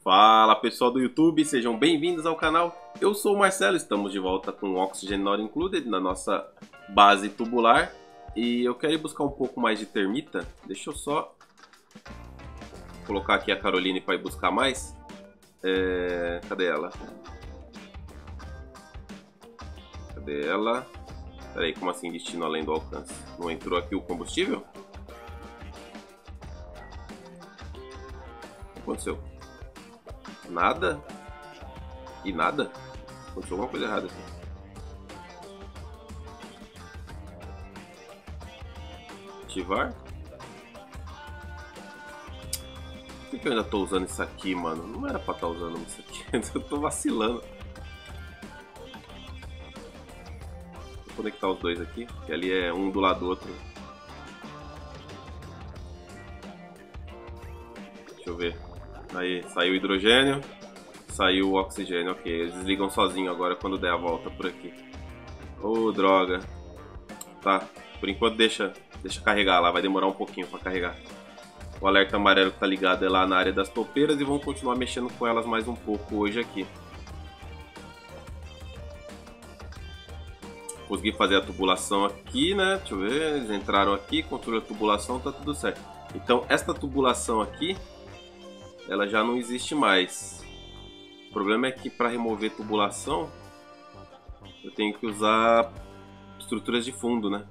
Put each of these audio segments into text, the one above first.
Fala pessoal do YouTube, sejam bem-vindos ao canal. Eu sou o Marcelo, estamos de volta com o Oxygen Not Included na nossa base tubular. E eu quero ir buscar um pouco mais de termita. Deixa eu só colocar aqui a Caroline para ir buscar mais. Cadê ela? Cadê ela? Peraí, como assim destino além do alcance? Não entrou aqui o combustível? O que aconteceu? Nada? E nada? Aconteceu alguma coisa errada aqui. Ativar? Por que eu ainda tô usando isso aqui, mano? Não era pra estar usando isso aqui. Eu tô vacilando. Vou conectar os dois aqui, que ali é um do lado do outro. Deixa eu ver. Aí, saiu o hidrogênio, saiu o oxigênio. Ok, eles desligam sozinho agora quando der a volta por aqui. Oh, droga. Tá, por enquanto deixa carregar lá, vai demorar um pouquinho pra carregar. O alerta amarelo que tá ligado é lá na área das topeiras e vamos continuar mexendo com elas mais um pouco hoje aqui. Consegui fazer a tubulação aqui, né? Deixa eu ver, eles entraram aqui, construíram a tubulação, tá tudo certo. Então esta tubulação aqui, ela já não existe mais. O problema é que para remover tubulação, eu tenho que usar estruturas de fundo, né?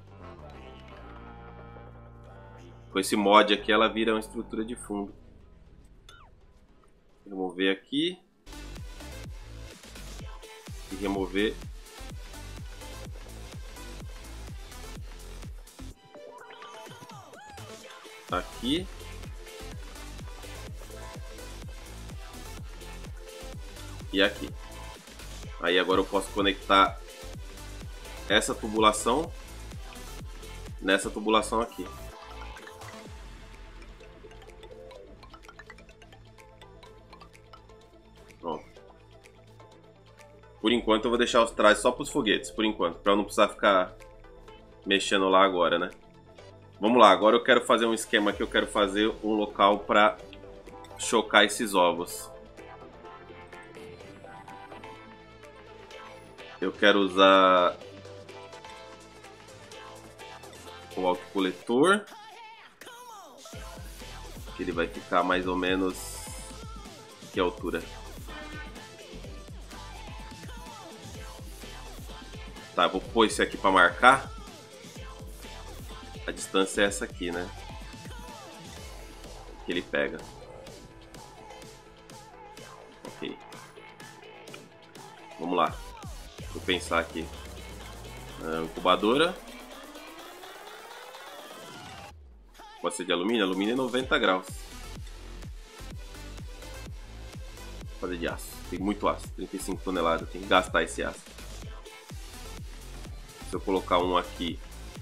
Com esse mod aqui, ela vira uma estrutura de fundo. Remover aqui. E remover aqui. E aqui. Aí agora eu posso conectar essa tubulação nessa tubulação aqui. Pronto. Por enquanto eu vou deixar os trajes só para os foguetes, por enquanto, para eu não precisar ficar mexendo lá agora, né? Vamos lá, agora eu quero fazer um esquema aqui, eu quero fazer um local para chocar esses ovos. Eu quero usar o autocoletor, que ele vai ficar mais ou menos que altura. Tá, vou pôr esse aqui para marcar. A distância é essa aqui, né? Que ele pega. Ok. Vamos lá. Vou pensar aqui. Incubadora. Pode ser de alumínio? Alumínio é 90 graus. Vou fazer de aço. Tem muito aço. 35 toneladas. Tem que gastar esse aço. Se eu colocar um aqui.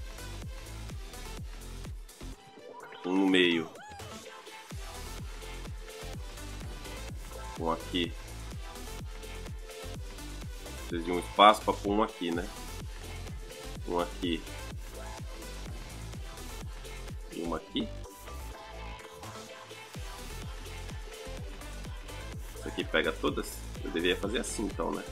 Um no meio. Um aqui. Precisa de um espaço para pôr um aqui, né? Um aqui. E uma aqui. Isso aqui pega todas? Eu deveria fazer assim então, né?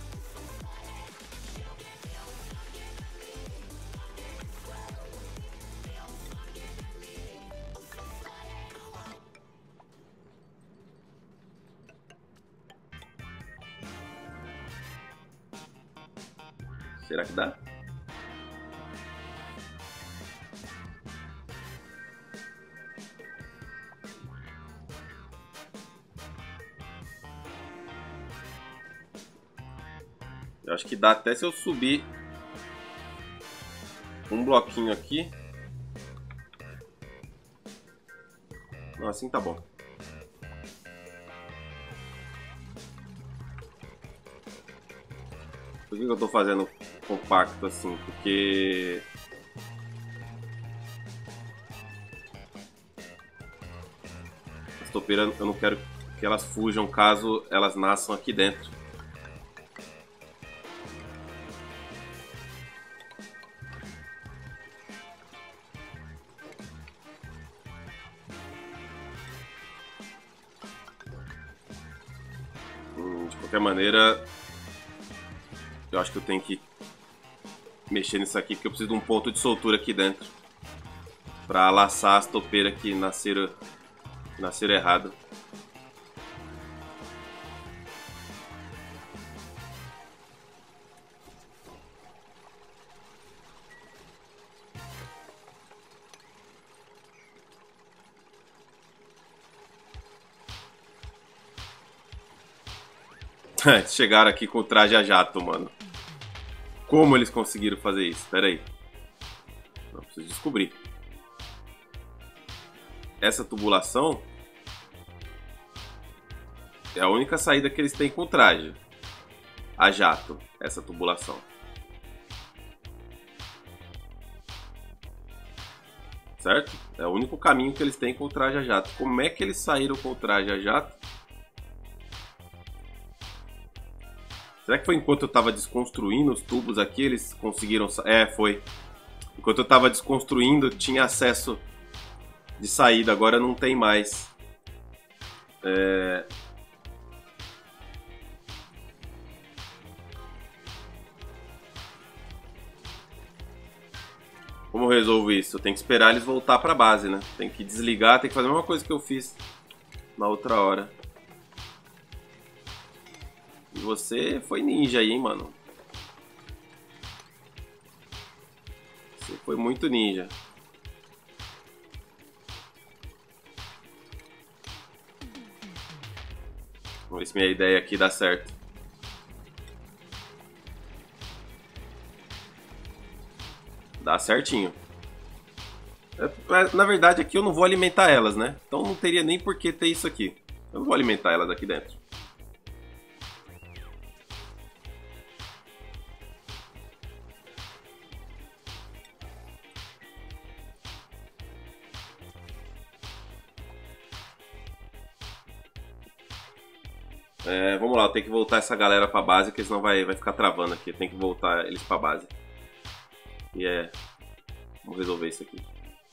Será que dá? Eu acho que dá até se eu subir um bloquinho aqui. Não, assim tá bom. Por que eu tô fazendo compacto assim? Porque as topeiras eu não quero que elas fujam caso elas nasçam aqui dentro. De qualquer maneira, eu acho que eu tenho que mexer nisso aqui, porque eu preciso de um ponto de soltura aqui dentro para laçar as topeiras que nasceram errado. Chegaram aqui com o traje a jato, mano. Como eles conseguiram fazer isso? Pera aí. Não, preciso descobrir. Essa tubulação é a única saída que eles têm com o traje a jato. Essa tubulação. Certo? É o único caminho que eles têm com o traje a jato. Como é que eles saíram com o traje a jato? Será que foi enquanto eu tava desconstruindo os tubos aqui, eles conseguiram... É, foi. Enquanto eu tava desconstruindo, tinha acesso de saída, agora não tem mais. Como eu resolvo isso? Eu tenho que esperar eles voltar pra base, né? Tem que desligar, tem que fazer a mesma coisa que eu fiz na outra hora. E você foi ninja aí, hein, mano? Você foi muito ninja. Vamos ver se minha ideia aqui dá certo. Dá certinho. Na verdade, aqui eu não vou alimentar elas, né? Então não teria nem por que ter isso aqui. Eu não vou alimentar elas aqui dentro. Vamos lá, eu tenho que voltar essa galera pra base, porque senão vai ficar travando aqui. Tem que voltar eles pra base. Vamos resolver isso aqui.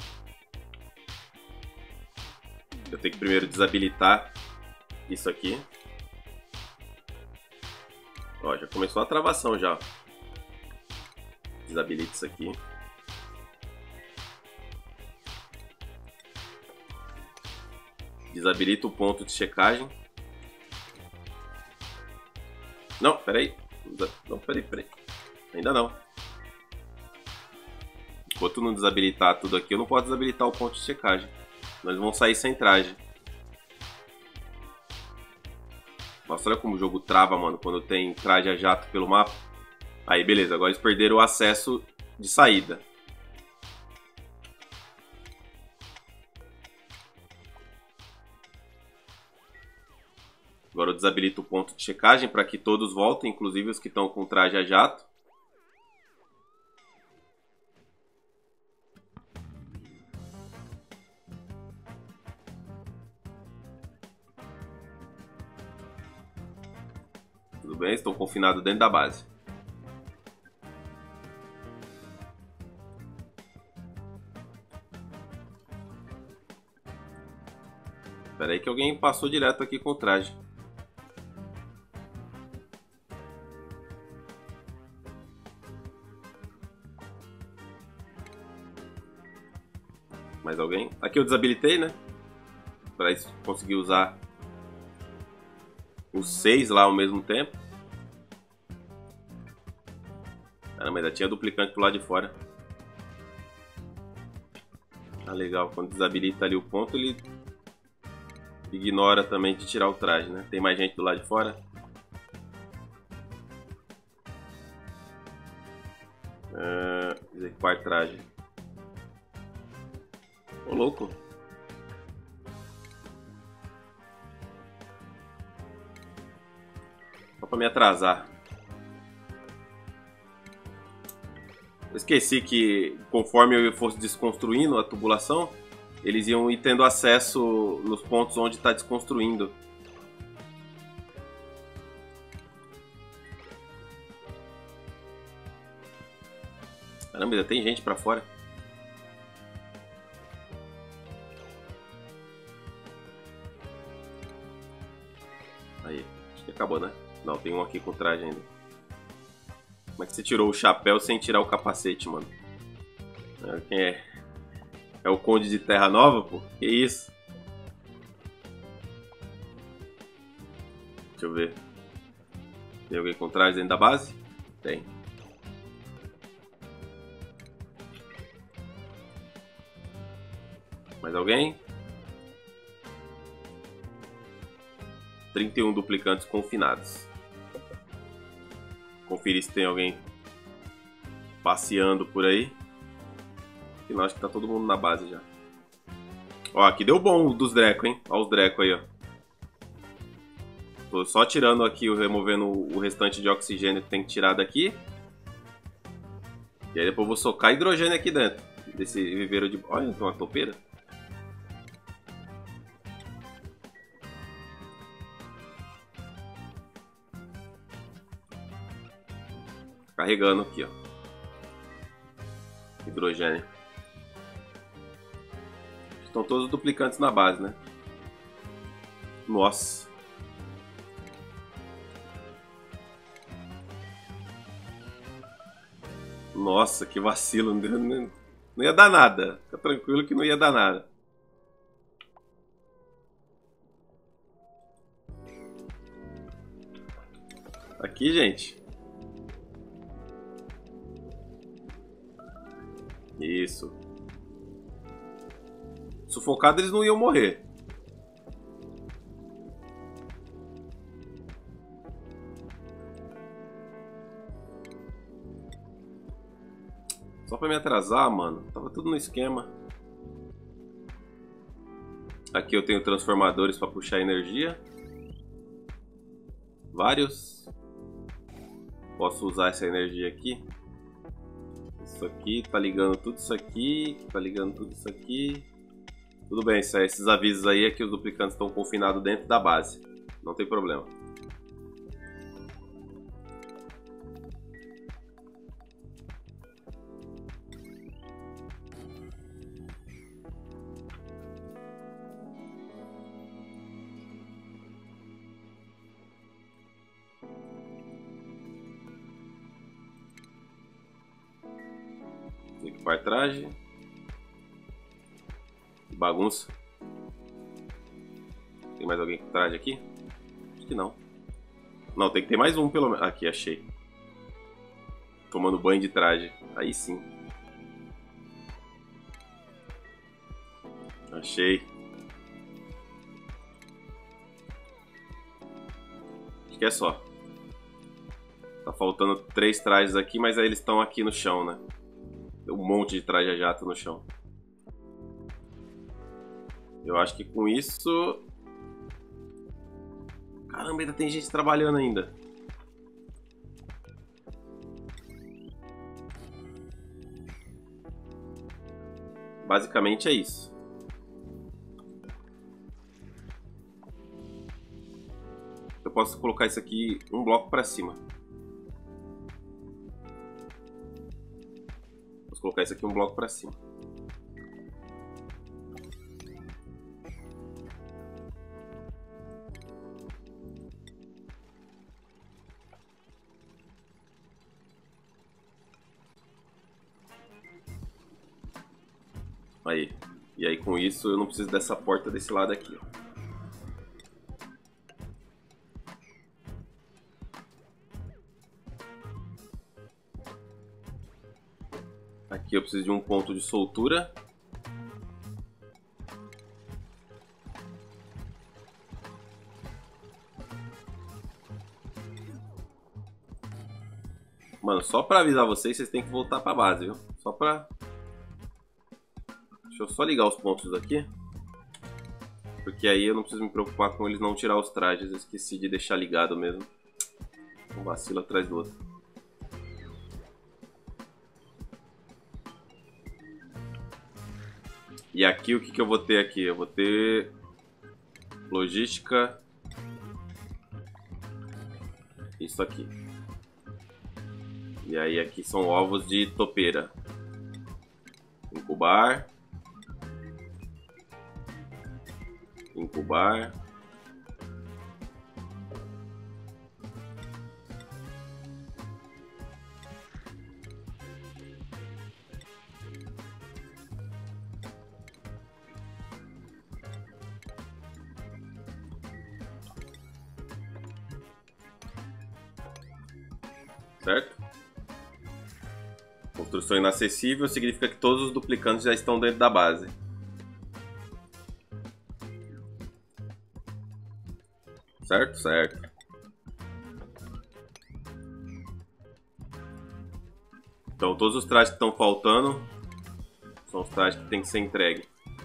Eu tenho que primeiro desabilitar isso aqui. Ó, já começou a travação já. Desabilita isso aqui. Desabilita o ponto de checagem. Não, peraí. Não, peraí. Ainda não. Enquanto não desabilitar tudo aqui, eu não posso desabilitar o ponto de checagem. Nós vamos sair sem traje. Nossa, olha como o jogo trava, mano, quando tem traje a jato pelo mapa. Aí, beleza. Agora eles perderam o acesso de saída. Agora eu desabilito o ponto de checagem para que todos voltem, inclusive os que estão com traje a jato. Tudo bem, estão confinados dentro da base. Espera aí que alguém passou direto aqui com o traje. Mais alguém? Aqui eu desabilitei, né? Para conseguir usar os 6 lá ao mesmo tempo. Caramba, ainda tinha duplicante pro lado de fora. Ah, legal. Quando desabilita ali o ponto, ele ignora também de tirar o traje, né? Tem mais gente do lado de fora. Desequipar traje. Ô, louco. Só pra me atrasar. Eu esqueci que conforme eu fosse desconstruindo a tubulação, eles iam ir tendo acesso nos pontos onde está desconstruindo. Caramba, ainda tem gente pra fora. Aí, acho que acabou, né? Não, tem um aqui com traje ainda. Como é que você tirou o chapéu sem tirar o capacete, mano? Quem é? É o Conde de Terra Nova, pô? Que isso? Deixa eu ver. Tem alguém com traje dentro da base? Tem. Mais alguém? 31 duplicantes confinados. Conferir se tem alguém passeando por aí. Afinal, acho que tá todo mundo na base já. Ó, aqui deu bom dos Dreco, hein? Ó os Dreco aí, ó. Tô só tirando aqui, removendo o restante de oxigênio que tem que tirar daqui. E aí depois eu vou socar hidrogênio aqui dentro. Desse viveiro de... Olha, tem uma topeira. Carregando aqui, ó. Hidrogênio. Estão todos os duplicantes na base, né? Nossa. Nossa, que vacilo. Não ia dar nada. Fica tranquilo que não ia dar nada. Aqui, gente. Isso. Sufocado eles não iam morrer. Só pra me atrasar, mano. Tava tudo no esquema. Aqui eu tenho transformadores pra puxar energia. Vários. Posso usar essa energia aqui. Isso aqui, tá ligando tudo isso aqui. Tá ligando tudo isso aqui. Tudo bem, esses avisos aí é que os duplicantes estão confinados dentro da base. Não tem problema. Equipar traje. Que bagunça. Tem mais alguém com traje aqui? Acho que não. Não, tem que ter mais um pelo menos. Aqui, achei. Tomando banho de traje. Aí sim. Achei. Acho que é só. Tá faltando 3 trajes aqui, mas aí eles estão aqui no chão, né? Tem um monte de traje a jato no chão. Eu acho que com isso... Caramba, ainda tem gente trabalhando ainda. Basicamente é isso. Eu posso colocar isso aqui um bloco para cima. Posso colocar isso aqui um bloco para cima. Aí. E aí com isso eu não preciso dessa porta desse lado aqui. Aqui eu preciso de um ponto de soltura. Mano, só pra avisar vocês, vocês têm que voltar pra base, viu? Só pra... Deixa eu só ligar os pontos aqui. Porque aí eu não preciso me preocupar com eles não tirar os trajes. Eu esqueci de deixar ligado mesmo. Um vacilo atrás do outro. E aqui o que que eu vou ter aqui? Eu vou ter... logística. Isso aqui. E aí aqui são ovos de topeira. Incubar. Incubar. certo? Construção inacessível significa que todos os duplicantes já estão dentro da base. Certo? Certo. Então todos os trajes que estão faltando são os trajes que tem que ser entregue.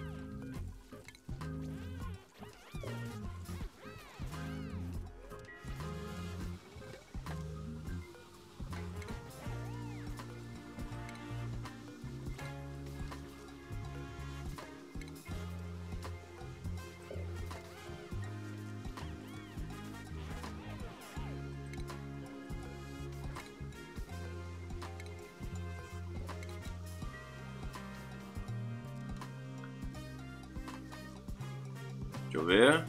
Deixa eu ver.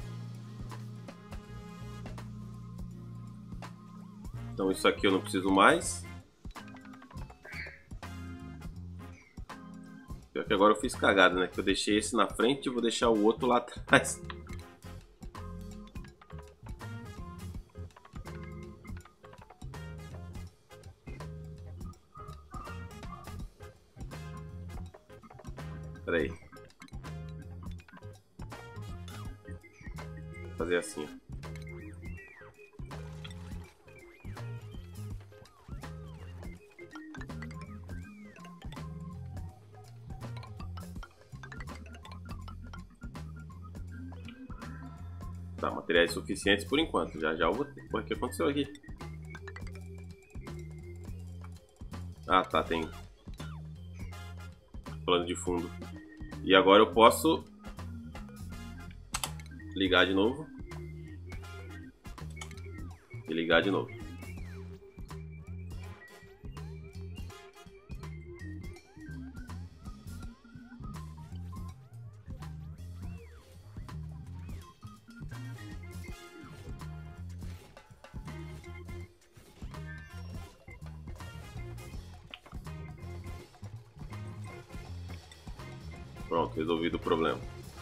Então isso aqui eu não preciso mais. Pior que agora eu fiz cagada, né? Que eu deixei esse na frente e vou deixar o outro lá atrás. Pera aí. Vou fazer assim. Tá, materiais suficientes por enquanto. Já já eu vou ter. Porra, o que aconteceu aqui? Ah, tá, tem plano de fundo. E agora eu posso ligar de novo. E ligar de novo. Pronto, resolvido o problema.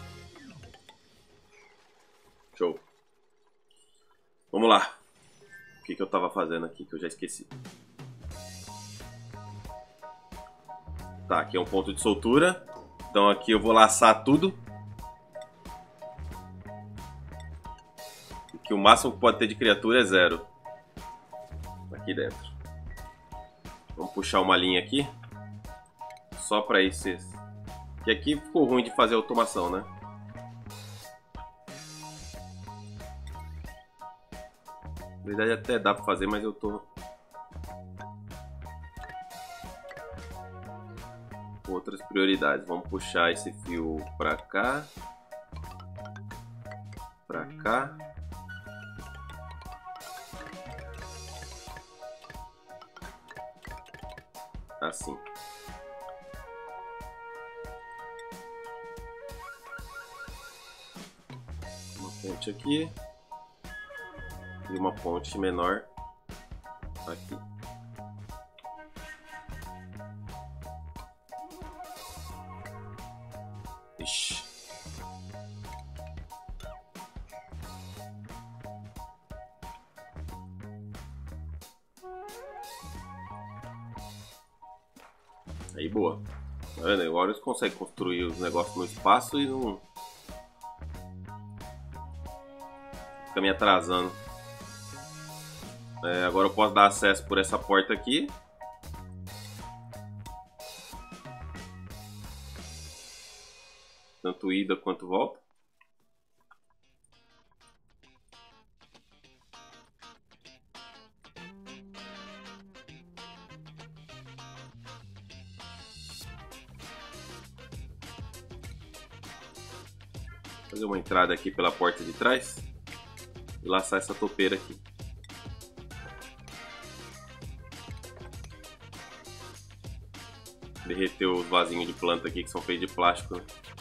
Show. Vamos lá. O que eu tava fazendo aqui que eu já esqueci? Tá, aqui é um ponto de soltura. Então aqui eu vou laçar tudo. Que o máximo que pode ter de criatura é 0. Aqui dentro. Vamos puxar uma linha aqui. Só para isso. E aqui ficou ruim de fazer automação, né? Na verdade até dá para fazer, mas eu tô com outras prioridades. Vamos puxar esse fio para cá. Para cá. Assim. Uma ponte aqui. E uma ponte menor aqui. Ixi. Aí boa. Tá vendo? Agora eles conseguem construir os negócios no espaço e não fica me atrasando. Agora eu posso dar acesso por essa porta aqui. Tanto ida quanto volta. Fazer uma entrada aqui pela porta de trás. E laçar essa topeira aqui. Derreter os vasinhos de planta aqui que são feitos de plástico.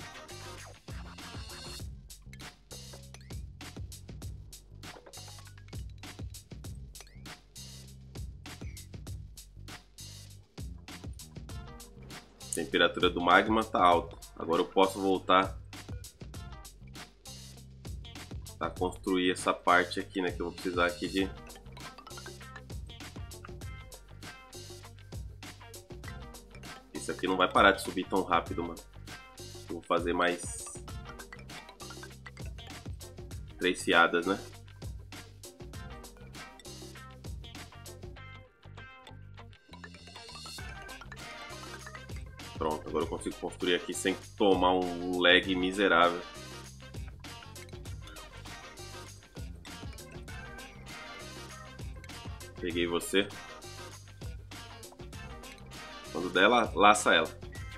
A temperatura do magma está alta. Agora eu posso voltar a construir essa parte aqui, né? Que eu vou precisar aqui de Isso aqui não vai parar de subir tão rápido, mano. Vou fazer mais 3 fiadas, né? Pronto, agora eu consigo construir aqui sem tomar um lag miserável. Peguei você. Quando der, laça ela.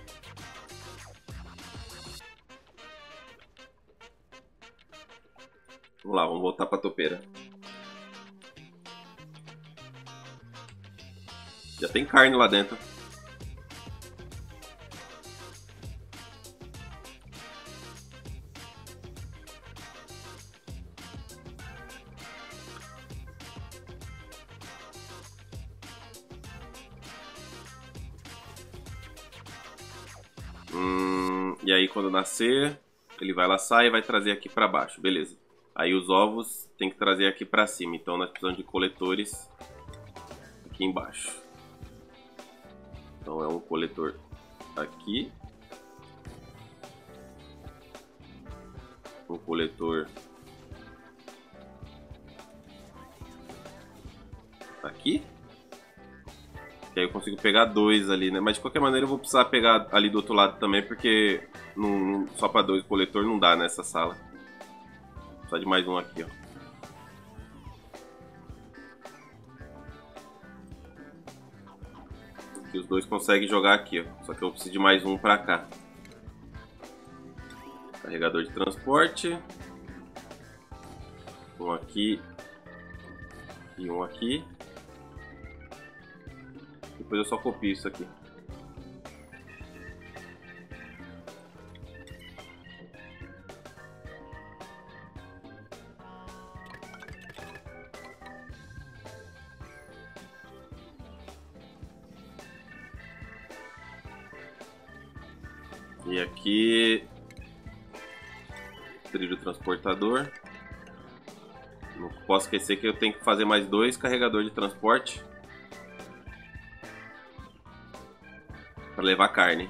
Vamos lá, vamos voltar pra topeira. Já tem carne lá dentro. E aí quando nascer, ele vai laçar e vai trazer aqui pra baixo, beleza. Aí os ovos tem que trazer aqui pra cima, então nós precisamos de coletores aqui embaixo. Então é um coletor aqui. Um coletor aqui. Que aí eu consigo pegar 2 ali, né? Mas de qualquer maneira eu vou precisar pegar ali do outro lado também, porque só para 2 coletor não dá nessa sala. Vou precisar de mais um aqui, ó. Aqui os 2 conseguem jogar aqui, ó. Só que eu preciso de mais um para cá. Carregador de transporte. Um aqui. E um aqui. Depois eu só copio isso aqui. E aqui trilho transportador. Não posso esquecer que eu tenho que fazer mais 2 carregadores de transporte para levar carne.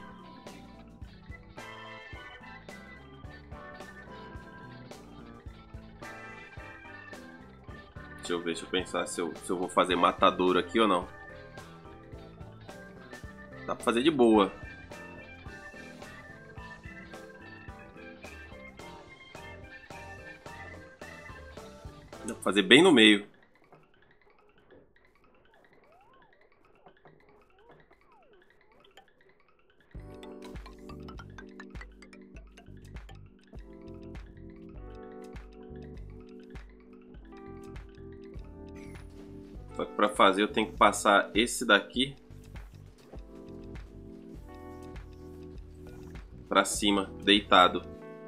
Deixa eu pensar se eu vou fazer matadouro aqui ou não. Dá pra fazer de boa. Dá pra fazer bem no meio. Só que para fazer eu tenho que passar esse daqui para cima, deitado.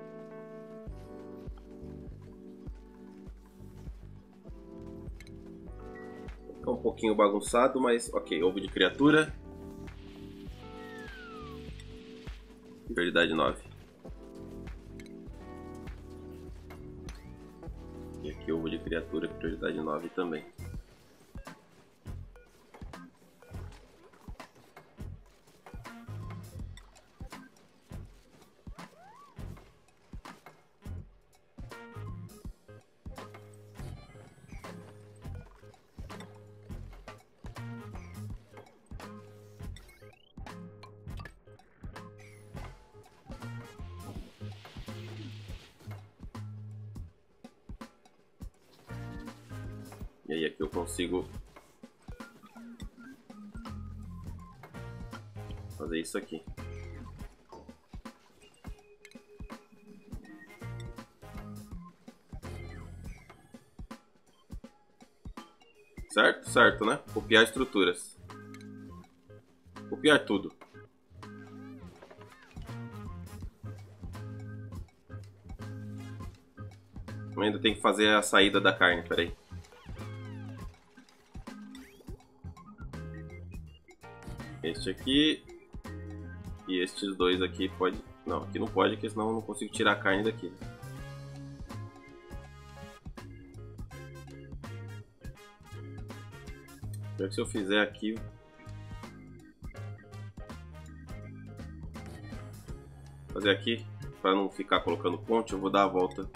Fica um pouquinho bagunçado, mas ok. Ovo de criatura. Prioridade 9. E aqui ovo de criatura, prioridade 9 também. E aí aqui eu consigo fazer isso aqui. Certo? Certo, né? Copiar estruturas. Copiar tudo. Eu ainda tenho que fazer a saída da carne, peraí. Este aqui e estes 2 aqui pode... Não, aqui não pode, porque senão eu não consigo tirar a carne daqui. Pior que se eu fizer aqui... fazer aqui, para não ficar colocando ponte, eu vou dar a volta.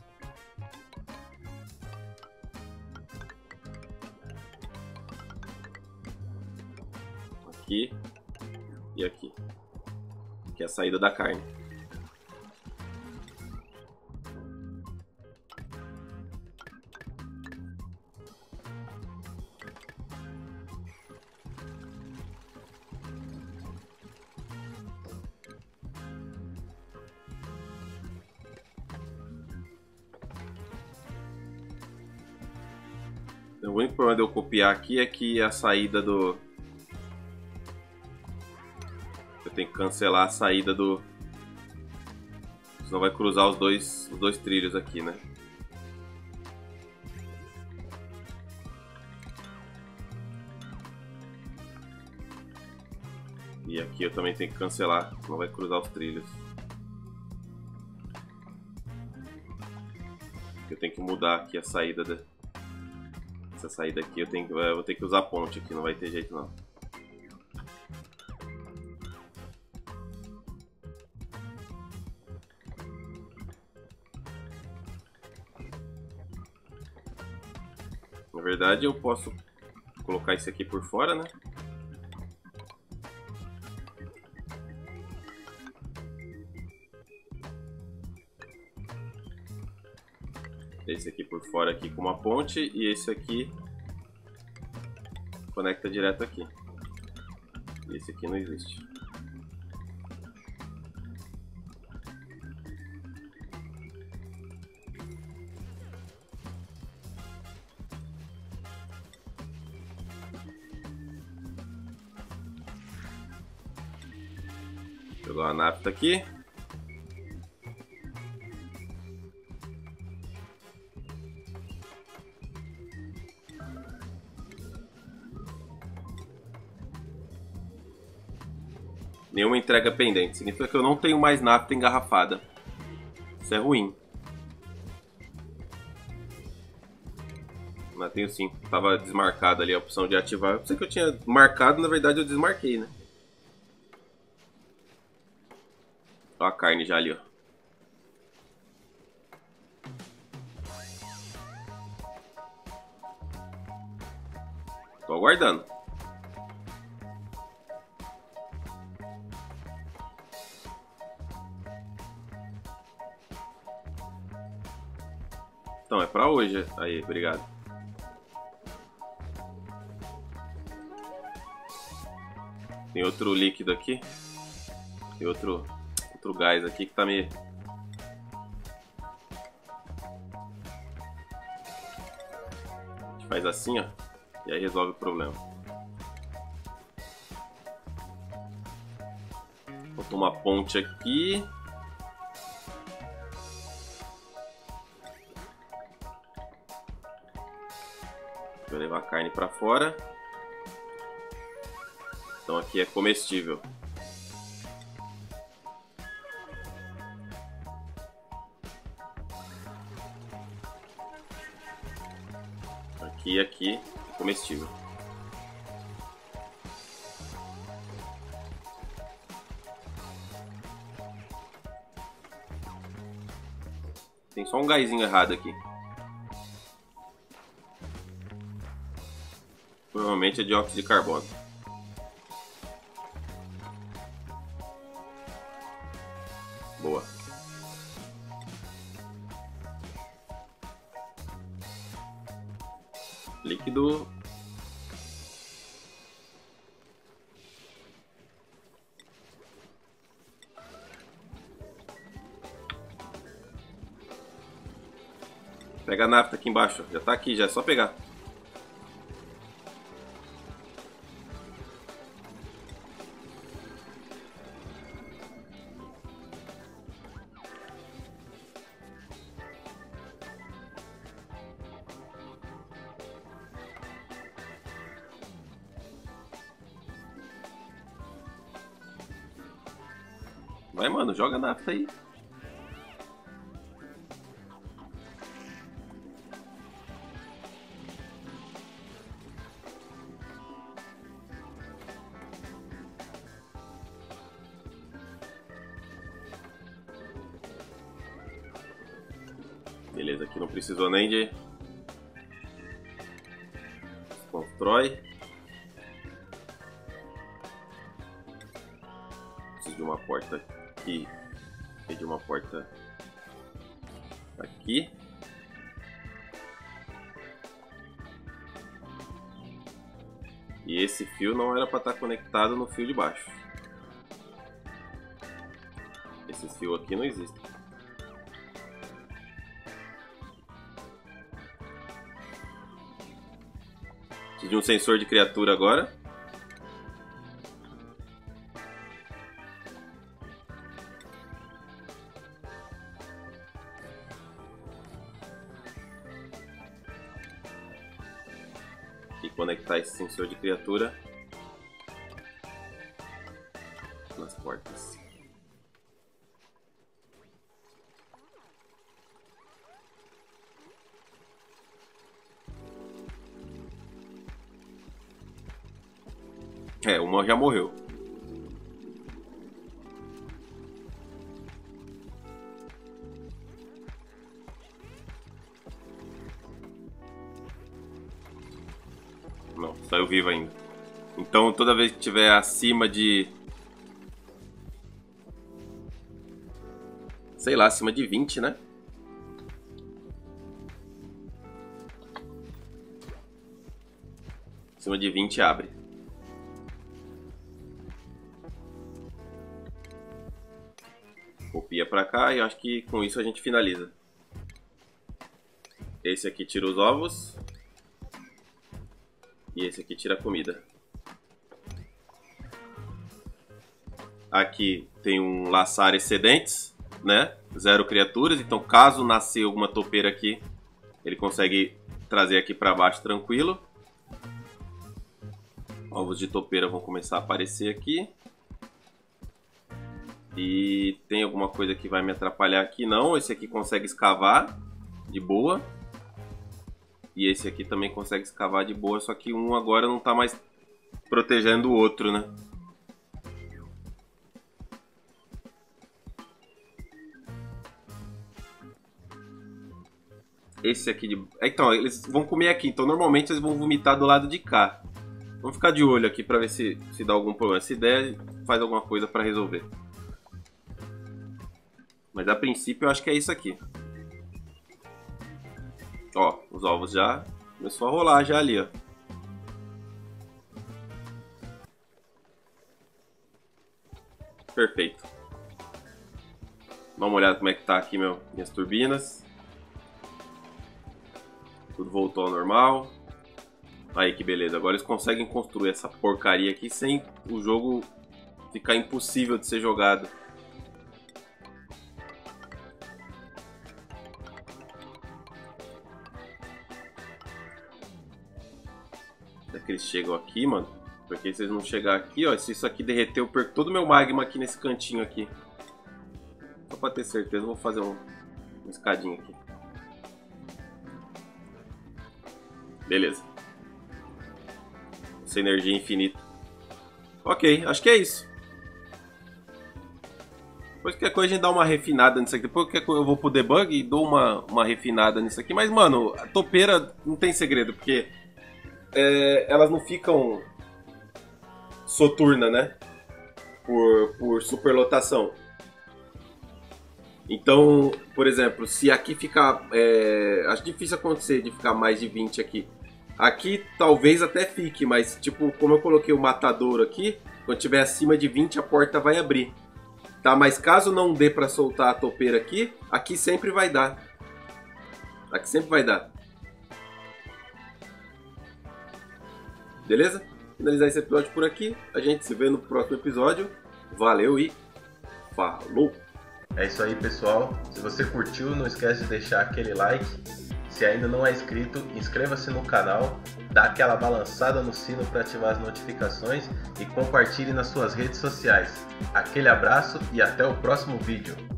Aqui e aqui, que é a saída da carne. O único problema de eu copiar aqui é que a saída do... Eu tenho que cancelar a saída do... Senão vai cruzar os dois trilhos aqui, né? E aqui eu também tenho que cancelar, senão vai cruzar os trilhos. Eu tenho que mudar aqui a saída da... Essa saída aqui eu vou ter que usar ponte aqui, não vai ter jeito não. Na verdade eu posso colocar isso aqui por fora, né? Esse aqui por fora aqui com uma ponte e esse aqui conecta direto aqui. E esse aqui não existe. Jogar uma nafta aqui. Nenhuma entrega pendente. Significa que eu não tenho mais nafta engarrafada. Isso é ruim. Mas tenho sim. Tava desmarcada ali a opção de ativar. Eu pensei que eu tinha marcado, na verdade eu desmarquei, né? Olha a carne já ali, ó. Tô aguardando. Então, é pra hoje. Aí, obrigado. Tem outro líquido aqui. Tem outro gás aqui que tá me... A gente faz assim, ó. E aí resolve o problema. Vou tomar uma ponte aqui. Vou levar a carne para fora. Então aqui é comestível. Aqui e aqui é comestível. Tem só um gásinho errado aqui. Provavelmente é dióxido de carbono. Boa. Líquido. Pega a nafta aqui embaixo. Já tá aqui, já é só pegar. Vai, mano, joga a nafta aí. Beleza, aqui não precisou nem de... Constrói. Preciso de uma porta aqui. E de uma porta aqui. E esse fio não era para estar conectado no fio de baixo. Esse fio aqui não existe. Preciso de um sensor de criatura agora. E conectar esse sensor de criatura nas portas. Uma já morreu. Não, saiu vivo ainda. Então toda vez que tiver acima de... sei lá, acima de 20, né? Acima de 20 abre. Copia pra cá e eu acho que com isso a gente finaliza. Esse aqui tira os ovos. E esse aqui tira a comida. Aqui tem um laçar excedentes, né? 0 criaturas. Então caso nascer alguma topeira aqui, ele consegue trazer aqui pra baixo tranquilo. Ovos de topeira vão começar a aparecer aqui. E tem alguma coisa que vai me atrapalhar aqui? Não, esse aqui consegue escavar de boa. E esse aqui também consegue escavar de boa, só que um agora não está mais protegendo o outro, né? Esse aqui de... Então, eles vão comer aqui, então normalmente eles vão vomitar do lado de cá. Vamos ficar de olho aqui para ver se dá algum problema. Se der, faz alguma coisa para resolver. Mas a princípio eu acho que é isso aqui. Ó, os ovos já começou a rolar já ali, ó. Perfeito. Dá uma olhada como é que tá aqui minhas turbinas. Tudo voltou ao normal. Aí que beleza, agora eles conseguem construir essa porcaria aqui sem o jogo ficar impossível de ser jogado. Que eles chegam aqui, mano. Porque se eles não chegar aqui, ó, se isso aqui derreter, eu perco todo o meu magma aqui nesse cantinho aqui. Só pra ter certeza, eu vou fazer uma escadinha aqui. Beleza. Essa energia infinita. Ok, acho que é isso. Depois qualquer coisa a gente dá uma refinada nisso aqui. Depois eu vou pro debug e dou uma refinada nisso aqui. Mas, mano, a topeira não tem segredo, porque... elas não ficam soturna, né? Por superlotação. Então, por exemplo, se aqui ficar... acho difícil acontecer de ficar mais de 20 aqui. Aqui talvez até fique, mas tipo, como eu coloquei o matadouro aqui, quando tiver acima de 20 a porta vai abrir. Tá? Mas caso não dê pra soltar a topeira aqui, aqui sempre vai dar. Aqui sempre vai dar. Beleza? Finalizar esse episódio por aqui. A gente se vê no próximo episódio. Valeu e falou! É isso aí, pessoal. Se você curtiu, não esquece de deixar aquele like. Se ainda não é inscrito, inscreva-se no canal, dá aquela balançada no sino para ativar as notificações e compartilhe nas suas redes sociais. Aquele abraço e até o próximo vídeo.